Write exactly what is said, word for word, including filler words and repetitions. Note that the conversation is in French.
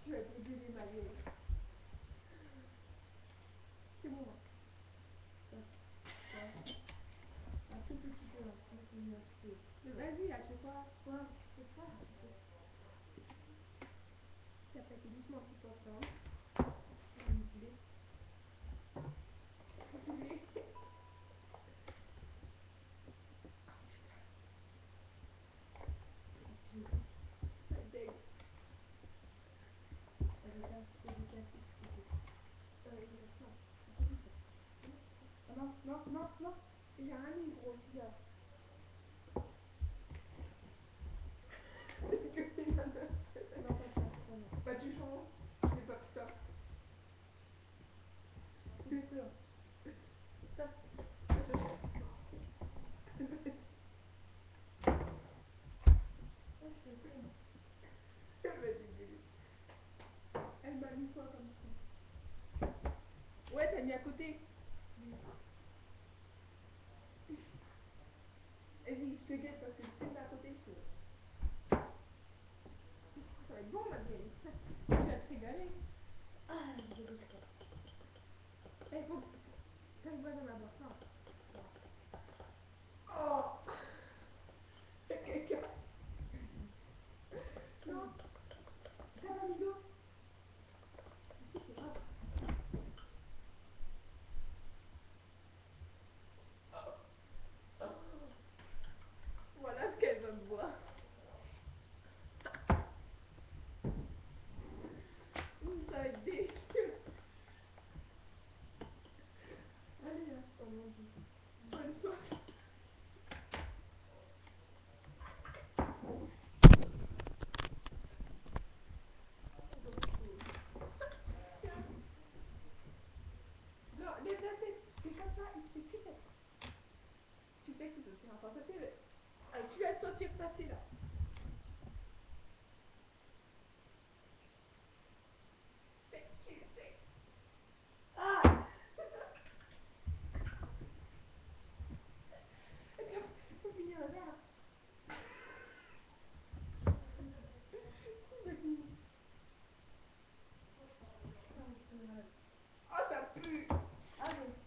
Tu vas te gueuler ma gueule. C'est bon. Ça, ça, un tout petit peu, un petit peu, un petit peu. Mais vas-y, là, tu fais quoi? Quoi? Tu fais quoi? Tu fais. Tu as fait doucement tout ensemble. Manipulé. Manipulé. Ça dég. Ça veut faire un petit peu de café, s'il te plaît. Euh, il reste pas. Non, non, non, non. J'ai rien mis, gros, tu vois. Non, pas ça, pas non. Bah, tu changes. Je fais pas tout ça. C'est sûr. Ça. Elle m'a dégueulé. Elle m'a mis quoi comme ça? Ouais, t'as mis à côté. Et je te guette parce que tu mets à côté, je te... Ça va être bon, ma vieille. Tu vas te régaler. Ah, je vais le faire. Eh, faut que... T'as besoin d'en avoir ça. Oh. Quelqu'un. Non. T'as pas mis d'eau? Si, c'est grave. Voilà ce qu'elle va me voir. Ça va être dégueu. Allez, hein, oh mon Dieu. Bonne soirée. Non, déplacer. C'est comme ça, il fait que ça. Tu sais que c'est un passager, mais... Ah, tu vas le sentir passer, là. C'est qui, c'est... Ah. Faut finir le verre. Oh, ça pue. Allez.